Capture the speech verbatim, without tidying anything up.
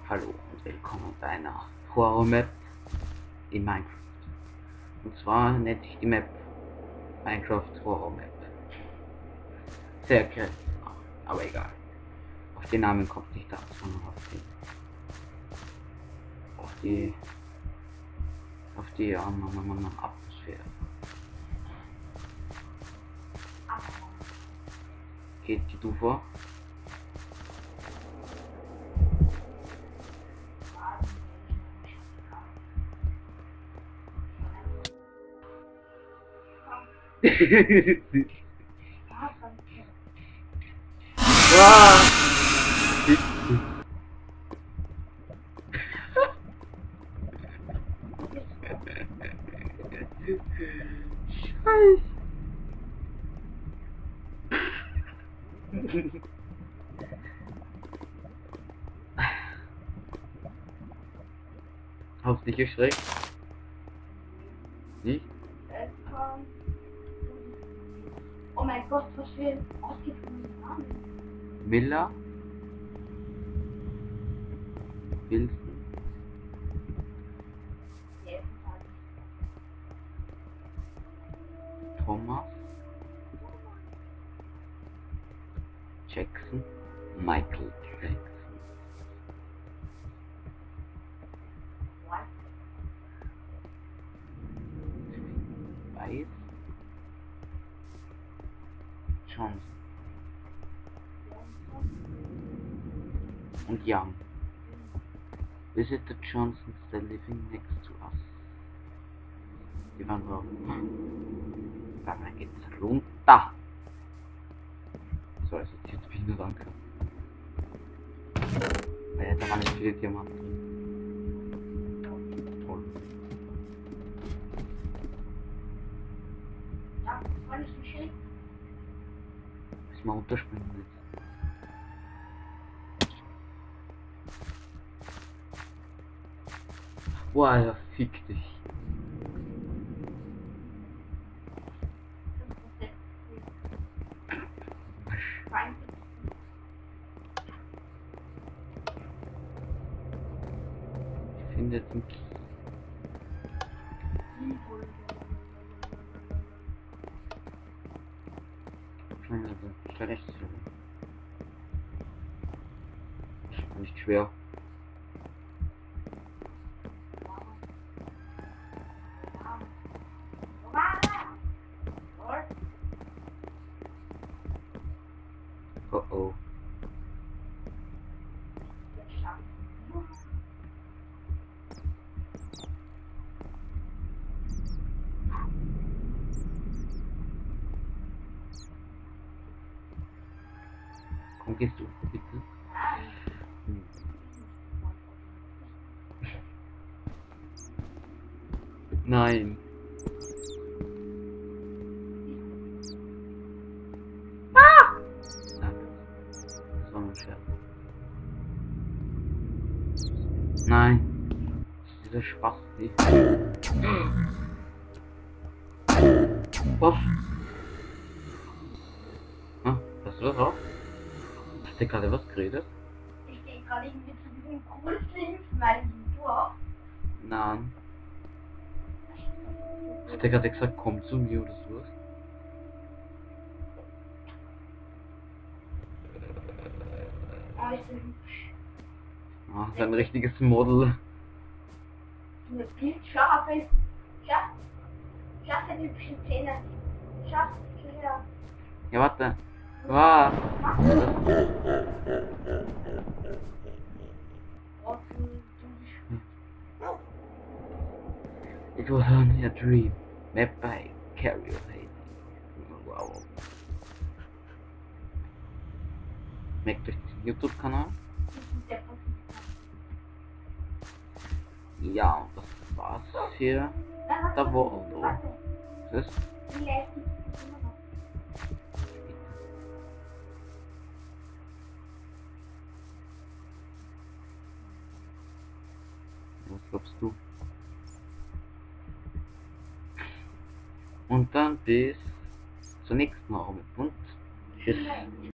Hallo und willkommen bei einer Horror-Map in Minecraft. Und zwar nennt sich die Map Minecraft Horror-Map. Sehr kreativ, aber egal. Auf den Namen kommt nicht an, sondern auf die auf die auf die um, um, um, um, Atmosphäre. Geht die du vor? Scheiße. Hast du dich erschreckt? Nicht? Oh mein Gott, was für ein ausgefundener Name. Miller? Wilson? Thomas? Jackson? Michael Jackson? Weiß? Johnson? Und Young? Visit the Johnsons, they're living next to us. Die waren drauf. Dann geht's runter. So, es ist jetzt wieder danke. Weil da waren nicht viele Diamanten drin. Toll. Ja, war nicht so schön. Müssen wir unterspringen jetzt. Boah, ja, fick dich. Ich finde jetzt nicht. Stell echt so. Nicht schwer. Oh oh. Komm, gehst du, bitte? Hm. Nein. Ah! Danke. Das war nur ein Scherz. Nein. Dieser Spaß nicht. Was? Ah, hast du das auch? Hast du gerade was geredet? Ich gehe gerade irgendwie zu diesem gruseligen Smiley-Dorf. Nein. Hat er gerade gesagt, komm zu mir oder sowas? Oh, ist so hübsch. Ah, so ein richtiges Model. So eine bildscharfe. Schau. Schau seine hübschen Zähne. Schau. Schau her. Ja, warte. Wow. It was only a dream, made by Carrier Lady. Wow. Merkt euch diesen YouTube-Kanal? Ja, und das war's hier. Da wo. Was? Was glaubst du? Und dann bis zur nächsten Mal und tschüss.